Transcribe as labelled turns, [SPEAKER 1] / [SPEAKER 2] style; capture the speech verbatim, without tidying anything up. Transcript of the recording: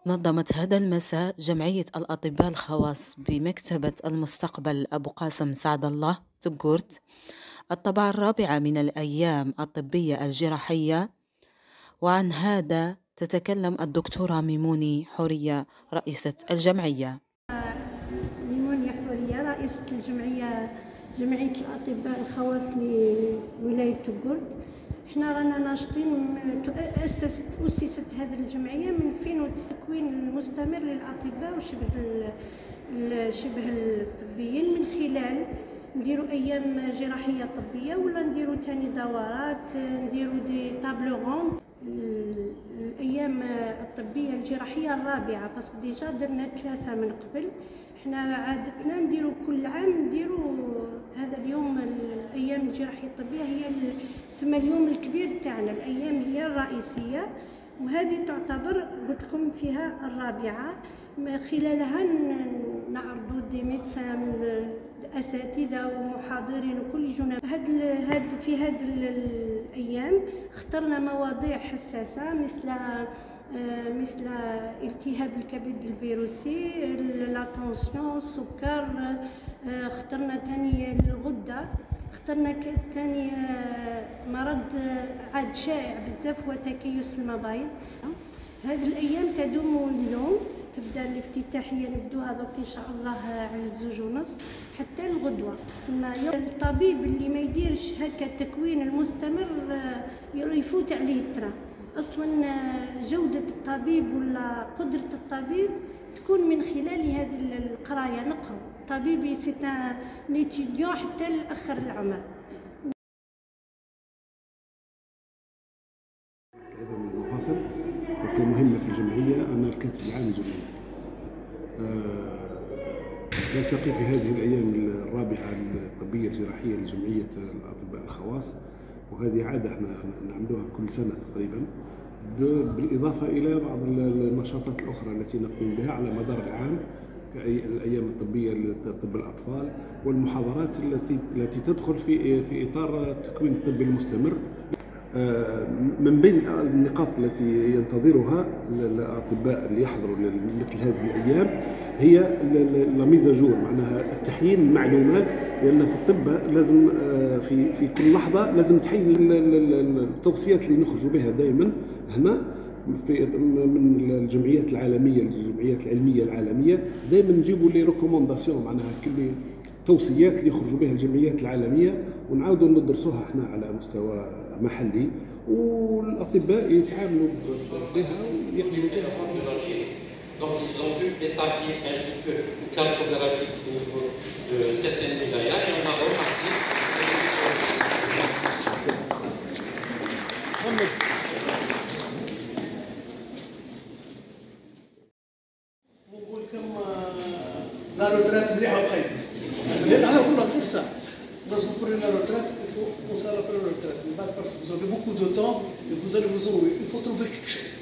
[SPEAKER 1] نظمت هذا المساء جمعية الأطباء الخواص بمكتبة المستقبل أبو قاسم سعد الله تقورت الطبعة الرابعة من الأيام الطبية الجراحية، وعن هذا تتكلم الدكتورة ميموني حورية رئيسة الجمعية.
[SPEAKER 2] ميموني حورية رئيسة الجمعية جمعية الأطباء الخواص لولاية تقورت. احنا رانا ناشطين. تأسست أسست هذه الجمعية من ألفين والتكوين المستمر للأطباء وشبه شبه الطبيين، من خلال نديروا أيام جراحية طبية ولا نديروا تاني دورات، نديروا دي طابلو غوند. الأيام الطبية الجراحية الرابعة، باسكو ديجا درنا ثلاثة من قبل. احنا عادتنا نديروا كل عام نديروا هذا اليوم الأيام الجراحية الطبية، هي سما اليوم الكبير تاعنا، الأيام هي الرئيسية، وهذه تعتبر قلت لكم فيها الرابعة. خلالها نعرضوا دي ميدسان اساتذه ومحاضرين وكل يجونا. هاد هاد في هاد الايام اخترنا مواضيع حساسه مثل مثل التهاب الكبد الفيروسي، لا طونسيون، السكر. اخترنا ثاني الغده، اخترنا ثاني مرض عاد شائع بزاف هو تكيس المبايض. هذه الايام تدوم اليوم، تبدا الافتتاحيه نبدوها درك ان شاء الله على الزوج ونص حتى الغدوه. سما الطبيب اللي ما يديرش هكا التكوين المستمر يفوت عليه الترا. اصلا جوده الطبيب ولا قدره الطبيب تكون من خلال هذه القرايه. نقرا طبيبي سي ان ايتيديون حتى لاخر العمر.
[SPEAKER 3] المفاصل وكان مهمة في الجمعية أن الكاتب العام الجمعية نلتقي في هذه الأيام الرابعة الطبية الجراحية لجمعية الأطباء الخواص، وهذه عادة احنا نعملوها كل سنة تقريبا، بالإضافة إلى بعض النشاطات الأخرى التي نقوم بها على مدار العام كالأيام الطبية لطب الأطفال والمحاضرات التي التي تدخل في في إطار التكوين الطبي المستمر. من بين النقاط التي ينتظرها الأطباء اللي يحضروا مثل هذه الأيام هي لاميزاجور، معناها التحيين المعلومات، لأن في الطب لازم في في كل لحظة لازم تحيين التوصيات اللي نخرجوا بها دائما هنا في من الجمعيات العالمية، الجمعيات العلمية العالمية، دائما نجيبوا لي ريكومونداسيون، معناها كل توصيات اللي يخرجوا بها الجمعيات العالمية ونعاودوا ندرسوها احنا على مستوى محلي، والاطباء يتعاملوا بها ويعملوا بها.
[SPEAKER 4] Donc ils ont dû établir un petit peu une cartographie au niveau de certaines wilayas et on a remarqué
[SPEAKER 5] نقول لكم لا روترات مليحه وخايبه، لان هذا كله غير ساعه. Lorsque vous prenez la retraite, il faut penser à la retraite. Mais parce que vous avez beaucoup de temps et vous allez vous ennuyer. Il faut trouver quelque chose.